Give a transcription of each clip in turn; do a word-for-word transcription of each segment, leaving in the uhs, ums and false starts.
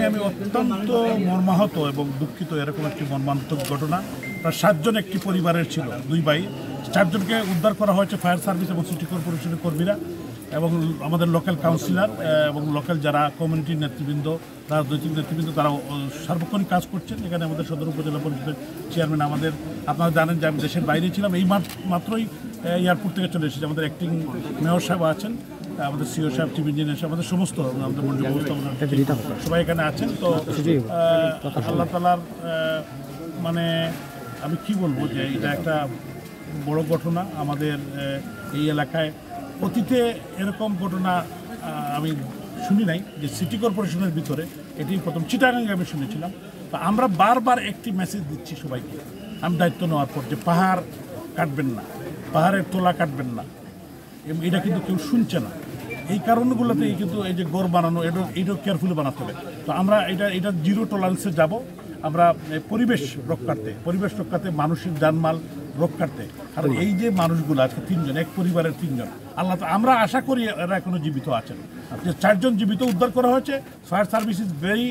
আমি অত্যন্ত মর্মাহত এবং দুঃখিত। এরকম একটি মর্মান্তিক ঘটনা। প্রায় সাতজন একটি পরিবারের ছিল, দুই ভাই। চারজনকে উদ্ধার করা হয়েছে ফায়ার সার্ভিস এবং সিটি কর্পোরেশনের কর্মীরা এবং আমাদের লোকাল কাউন্সিলর এবং লোকাল যারা কমিউনিটির নেতৃবৃন্দ, রাজনৈতিক নেতৃবৃন্দ, তারা সার্বক্ষণিক কাজ করছেন। এখানে আমাদের সদর উপজেলা পরিষদের চেয়ারম্যান, আমাদের আপনারা জানেন যে আমি দেশের বাইরে ছিলাম, এই মাত্রই এয়ারপোর্ট থেকে চলে এসেছি। আমাদের অ্যাক্টিং মেয়র সাহেব আছেন, আমাদের সিও সাহেব, চিফ ইঞ্জিনিয়ার সাহেব, আমাদের সমস্ত আমাদের মন্ডল ব্যবস্থাপনা সবাই এখানে আছেন। তো আল্লাহ তাআলার মানে আমি কি বলবো যে এটা একটা বড় ঘটনা আমাদের এই এলাকায়। অতীতে এরকম ঘটনা আমি শুনি নাই যে সিটি কর্পোরেশনের ভিতরে, এটি প্রথম। চিটাগাঙ্গে আমি শুনেছিলাম। তো আমরা বারবার একটি মেসেজ দিচ্ছি সবাইকে, আমি দায়িত্ব নেওয়ার পর, যে পাহাড় কাটবেন না, পাহাড়ের তোলা কাটবেন না। এটা কিন্তু কেউ শুনছে না। এই কারণগুলোতেই কিন্তু এই যে গড় বানানো, এটা এইটাও কেয়ারফুলি বানাতে হবে। তো আমরা এটা এটা জিরো টলারেন্সে যাব। আমরা পরিবেশ রক্ষার্থে পরিবেশ রক্ষার্থে মানুষের জানমাল রক্ষার্থে। কারণ এই যে মানুষগুলো আজকে তিনজন, এক পরিবারের তিনজন, আল্লাহ, আমরা আশা করি এরা এখনো জীবিত আছেন। যে চারজন জীবিত উদ্ধার করা হয়েছে। ফায়ার সার্ভিস ইজ ভেরি,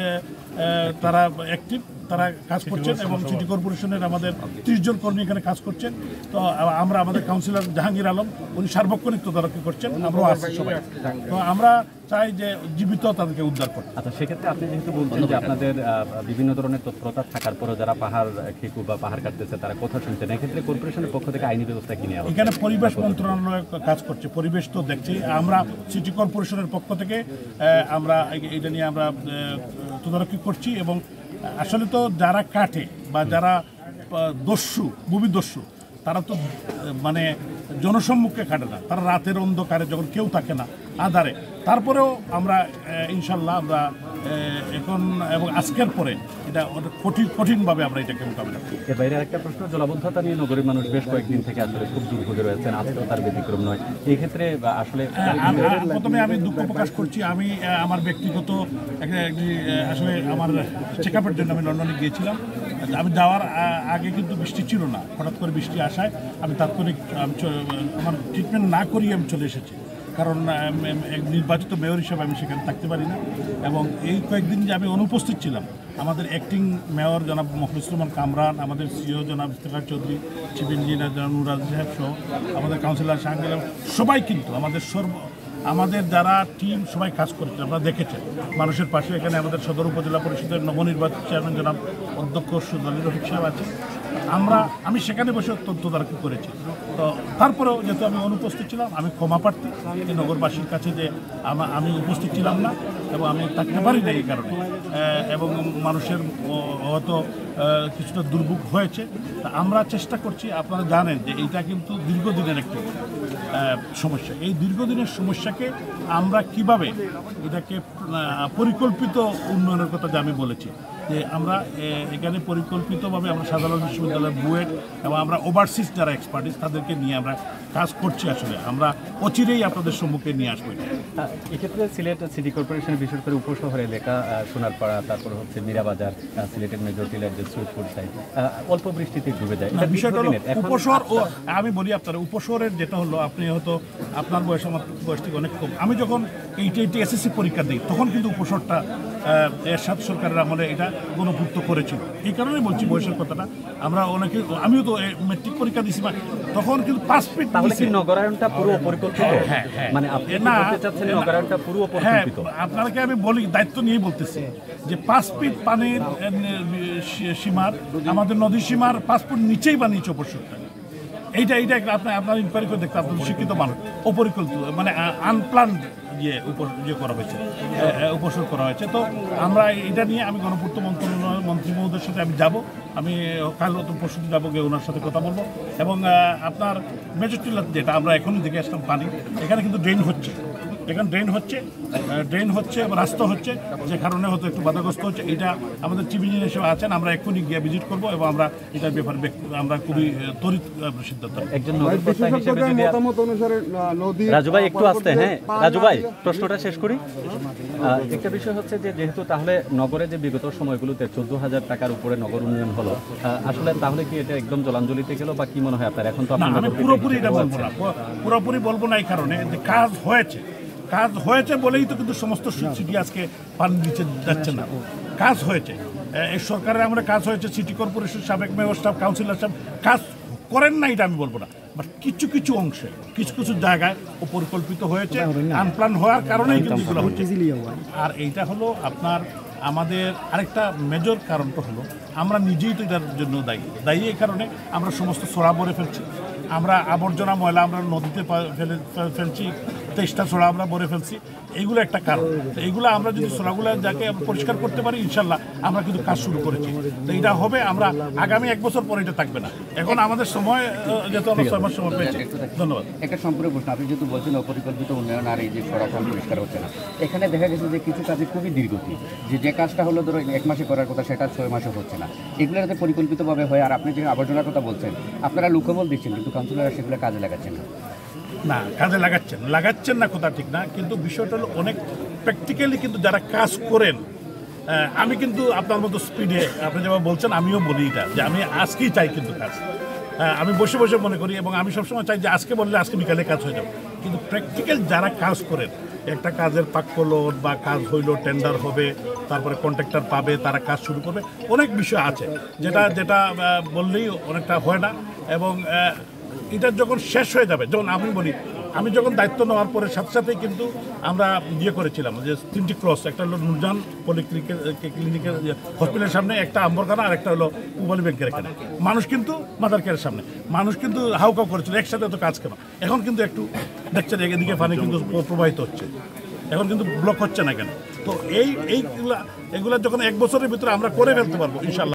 তারা অ্যাক্টিভ, তারা কাজ করছেন এবং সিটি কর্পোরেশনের আমাদের ত্রিশ জন কর্মী এখানে কাজ করছেন। তো আমরা আমাদের কাউন্সিলর জাহাঙ্গীর আলম, উনি সার্বক্ষণিক তদারকি করছেন, আমরাও আছি সবাই। তো আমরা চাই যে জীবিত তাদেরকে উদ্ধার করতে। আচ্ছা, সেক্ষেত্রে আপনি যেহেতু বলছেন যে আপনাদের বিভিন্ন ধরনের তৎপরতা থাকার পরেও যারা পাহাড় খেকু বা পাহাড় কাটতেছে তারা কথা শুনছেন, এক্ষেত্রে কর্পোরেশনের পক্ষ থেকে আইনি ব্যবস্থা কি নেওয়া? এখানে পরিবেশ মন্ত্রণালয় কাজ করছে, পরিবেশ তো দেখছি। আমরা সিটি কর্পোরেশনের পক্ষ থেকে আমরা এটা নিয়ে আমরা তদারকি করছি। এবং আসলে তো যারা কাটে বা যারা দস্যু, ভূমিদস্যু, তারা তো মানে জনসম্মুখে কাটে না, তারা রাতের অন্ধকারে যখন কেউ থাকে না, আধারে। তারপরেও আমরা ইনশাল্লাহ আমরা এখন এবং আজকের পরে এটা কঠিন কঠিনভাবে আমরা এটাকে মোকাবিলা করি। এর বাইরে একটা প্রশ্ন, জলাবদ্ধতা নিয়ে নগরীর মানুষ বেশ কয়েকদিন থেকে আসলে খুব দুর্ভোগে রয়েছেন, আজকেও তার ব্যতিক্রম নয়। এই ক্ষেত্রে আসলে প্রথমে আমি দুঃখ প্রকাশ করছি। আমি আমার ব্যক্তিগত আসলে আমার চেক আপের জন্য আমি লন্ডনে গিয়েছিলাম। আমি যাওয়ার আগে কিন্তু বৃষ্টি ছিল না, হঠাৎ করে বৃষ্টি আসায় আমি তাৎক্ষণিক আমার ট্রিটমেন্ট না করিয়ে আমি চলে এসেছি। কারণ নির্বাচিত মেয়র হিসেবে আমি সেখানে থাকতে পারি না। এবং এই কয়েকদিন যে আমি অনুপস্থিত ছিলাম, আমাদের অ্যাক্টিং মেয়র জনাব মখলিসুর রহমান কামরান, আমাদের সিও জনাব ইফতেখার চৌধুরী, চিফ ইঞ্জিনিয়ার জনাব নুরাজ সাহেব সহ আমাদের কাউন্সিলর শাহজালাল, সবাই কিন্তু আমাদের সর্ব আমাদের যারা টিম সবাই কাজ করছে, আপনারা দেখেছেন মানুষের পাশে। এখানে আমাদের সদর উপজেলা পরিষদের নবনির্বাচিত চেয়ারম্যান জনাব অধ্যক্ষ সুদালী রফিক সাহেব আছে। আমরা আমি সেখানে বসে তদারকি করেছি। তো তারপরেও যেহেতু আমি অনুপস্থিত ছিলাম, আমি ক্ষমা প্রার্থী এই নগরবাসীর কাছে যে আমি উপস্থিত ছিলাম না এবং আমি থাকতে পারি না এই কারণে। এবং মানুষের হয়তো কিছুটা দুর্ভোগ হয়েছে। তা আমরা চেষ্টা করছি। আপনারা জানেন যে এইটা কিন্তু দীর্ঘদিনের একটি সমস্যা। এই দীর্ঘদিনের সমস্যাকে আমরা কিভাবে এটাকে পরিকল্পিত উন্নয়নের কথা যে আমি বলেছি, যে আমরা এখানে পরিকল্পিতভাবে আমরা সাধারণ বিশ্ববিদ্যালয়ের বুয়েট এবং আমরা ওভারসিজ যারা এক্সপার্টিস তাদেরকে নিয়ে আমরা কাজ করছি। আসলে আমরা অচিরেই আপনাদের সম্মুখে নিয়ে আসবো। এক্ষেত্রে সিলেট সিটি কর্পোরেশনের বিশেষ করে উপশহর এলাকা, সোনারপাড়া, তারপর হচ্ছে মীরাবাজার, সিলেটের মেজর টিলার যে সুইটফুড সাইড, অল্প বৃষ্টিতে ডুবে যায়। বিষয়টা হলো উপশহর। ও আমি বলি আপনার উপশহরের যেটা হলো, আপনি হয়তো আপনার বয়স আমার বয়স থেকে অনেক কম। আমি যখন এইটি এইটি এসএসসি পরীক্ষা দিই তখন কিন্তু উপশহরটা এরশাদ সরকারের আমলে এটা গণভুক্ত করেছিল। এই কারণে বলছি বয়সের কথাটা। আমরা অনেকে, আমিও তো মেট্রিক পরীক্ষা দিয়েছি, তখন কিন্তু পাঁচ ফিট। তাহলে কি নগরায়নটা পুরো পরিকল্পিত? হ্যাঁ হ্যাঁ, মানে আপনি বলতে চাচ্ছেন নগরায়নটা পুরো পরিকল্পিত? আপনাকে আমি বলি, দায়িত্ব নিয়েই বলতেছি যে পাঁচ ফিট পানির সীমার, আমাদের নদীর সীমার পাঁচ ফুট নিচেই বানিয়েছে উপশহরটা। এইটা এইটা আপনার আপনার ইনকোয়ারি করে দেখতে, আপনাদের শিক্ষিত মানুষ, অপরিকল্পিত মানে আনপ্লান্ড ইয়ে উপর ইয়ে করা হয়েছে, উপসর করা হয়েছে। তো আমরা এটা নিয়ে আমি গণপূর্ত মন্ত্রণালয় মন্ত্রী মহোদয়ের সাথে আমি যাব। আমি কাল নতুন পরশু যাবো, গিয়ে ওনার সাথে কথা বলবো। এবং আপনার মেজর টিলার যেটা আমরা এখনই দেখে আসলাম পানি, এখানে কিন্তু ড্রেন হচ্ছে, এখানে ড্রেন হচ্ছে ড্রেন হচ্ছে রাস্তা হচ্ছে, যে কারণে হয়তো একটু বাধাগ্রস্ত হচ্ছে। এটা আমাদের চিফ ইঞ্জিনিয়ার হিসেবে আছেন, আমরা এক্ষুনি গিয়ে ভিজিট করবো এবং আমরা এটার ব্যাপারে আমরা খুবই ত্বরিত সিদ্ধান্ত। একজন রাজু ভাই একটু আসতে, হ্যাঁ রাজু ভাই প্রশ্নটা শেষ করি। একটা বিষয় হচ্ছে যে যেহেতু তাহলে নগরে যে বিগত সময়গুলোতে চোদ্দ হাজার টাকার উপরে নগর উন্নয়ন হলো, আসলে তাহলে কি এটা একদম জলাঞ্জলিতে গেল বা কি মনে হয় আপনার? এখন তো আমি পুরোপুরি এটা বলবো না, পুরোপুরি বলবো না এই কারণে যে কাজ হয়েছে, কাজ হয়েছে বলেই তো কিন্তু সমস্ত সিটি আজকে পানি নিচে যাচ্ছে না, কাজ হয়েছে। এই সরকারের আমরা কাজ হয়েছে, সিটি কর্পোরেশন সাবেক মেয়র সাহেব, কাউন্সিলর সাহেব কাজ করেন না এটা আমি বলবো না, বাট কিছু কিছু অংশে কিছু কিছু জায়গায় ও পরিকল্পিত হয়েছে, আনপ্ল্যান হওয়ার কারণেই কিন্তু এগুলো হচ্ছে। আর এইটা হলো আপনার আমাদের আরেকটা মেজর কারণটা হলো আমরা নিজেই তো এটার জন্য দায়ী দায়ী এই কারণে আমরা সমস্ত ছড়া ভরে ফেলছি, আমরা আবর্জনা ময়লা আমরা নদীতে ফেলে ফেলছি, তেইশটা ছড়া আমরা ভরে ফেলছি, এইগুলো একটা কারণ। এইগুলো আমরা যদি ছড়াগুলো যাকে পরিষ্কার করতে পারি ইনশাল্লাহ আমরা কিন্তু কাজ শুরু করেছি, তো এটা হবে। আমরা আগামী এক বছর পরে এটা থাকবে না, এখন আমাদের সময় যেহেতু আমরা ছয় মাস সময় পেয়েছি। ধন্যবাদ। একটা সম্পূর্ণ প্রশ্ন, আপনি যেহেতু বলছেন অপরিকল্পিত উন্নয়ন আর এই যে সরাসরি পরিষ্কার হচ্ছে না, এখানে দেখা গেছে যে কিছু কাজে খুবই দীর্ঘতি, যে যে কাজটা হলো ধরো এক মাসে করার কথা সেটা ছয় মাসে হচ্ছে না, এগুলো যাতে পরিকল্পিতভাবে হয়। আর আপনি যে আবর্জনার কথা বলছেন, আপনারা লক্ষ্যবল দিচ্ছেন কিন্তু কাউন্সিলররা সেগুলো কাজে লাগাচ্ছেন না। না, কাজে লাগাচ্ছেন লাগাচ্ছেন না কথা ঠিক না, কিন্তু বিষয়টা হলো অনেক প্র্যাকটিক্যালি কিন্তু যারা কাজ করেন, আমি কিন্তু আপনার মতো স্পিডে আপনি যেভাবে বলছেন আমিও বলি এটা যে আমি আজকেই চাই কিন্তু কাজ, আমি বসে বসে মনে করি এবং আমি সবসময় চাই যে আজকে বললে আজকে বিকালে কাজ হয়ে যাবে, কিন্তু প্র্যাকটিক্যাল যারা কাজ করেন, একটা কাজের পাক্কলোড বা কাজ হইলো টেন্ডার হবে, তারপরে কন্ট্রাক্টর পাবে, তারা কাজ শুরু করবে, অনেক বিষয় আছে যেটা যেটা বললেই অনেকটা হয় না। এবং এটা যখন শেষ হয়ে যাবে, যখন আমি বলি আমি যখন দায়িত্ব নেওয়ার পরে সাথে সাথেই কিন্তু আমরা ইয়ে করেছিলাম যে তিনটি ক্রস, একটা হলো নুরজান পলিক্লিনিকের ক্লিনিকের হসপিটালের সামনে, একটা আম্বরখানা, আর একটা হলো পূবালী ব্যাংকের এখানে। মানুষ কিন্তু মাদার কেয়ারের সামনে মানুষ কিন্তু হাউকাউ করেছিল একসাথে এত কাজ কেন, এখন কিন্তু একটু দেখছেন এদিকে পানি কিন্তু প্রবাহিত হচ্ছে, এখন কিন্তু ব্লক হচ্ছে না কেন। তো এই এইগুলা এগুলা যখন এক বছরের ভিতরে আমরা করে ফেলতে পারবো ইনশাল্লাহ।